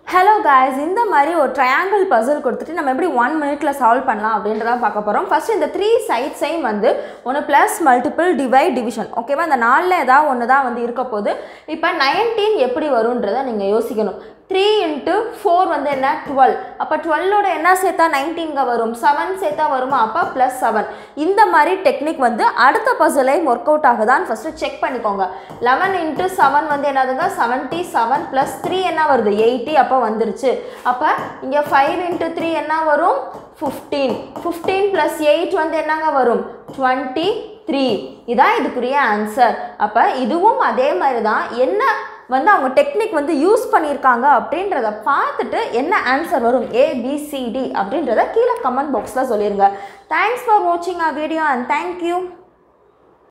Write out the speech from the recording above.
Hello guys, இந்த மாதிரி ஒரு triangle puzzle கொடுத்துட்டு நம்ம எப்படி 1 minuteல சால்வ் பண்ணலாம் அப்படின்றத பார்க்க போறோம். ஃபர்ஸ்ட் இந்த 3 sides-ஐயும் வந்து ஒன்னு plus multiple divide division. ஓகேவா? இந்த நாலுல ஏதாவது ஒன்னு தான் வந்து இருக்க போகுது. இப்போ 19 எப்படி வரும்ன்றதை நீங்க யோசிக்கணும். 3 into 4 வந்து என்ன 12. அப்ப 12 ஓட என்ன சேர்த்தா 19 வரும். 7 சேர்த்தா வருமா? அப்ப plus 7. இந்த மாதிரி டெக்னிக் வந்து அடுத்த பசிலையும் ஒர்க் அவுட் ஆகுதான்னு ஃபர்ஸ்ட் செக் பண்ணிக்கோங்க. 11 into 7 வந்து என்னதுங்க 77 plus 3 என்ன வருது 80. அப்ப வந்துருச்சு. அப்ப இங்க 5 into 3 என்ன வரும் 15. 15 plus 8 வந்து என்னங்க வரும் 23. இதான் இதுக்குரிய ஆன்சர். அப்ப இதுவும் அதே மாதிரி தான். என்ன வந்து அவங்க டெக்னிக் வந்து யூஸ் பண்ணியிருக்காங்க அப்படின்றத பார்த்துட்டு என்ன ஆன்சர் வரும் ABCD அப்படின்றத கீழே கமெண்ட் பாக்ஸில் சொல்லிடுங்க. தேங்க்ஸ் ஃபார் வாட்சிங் our video and thank you.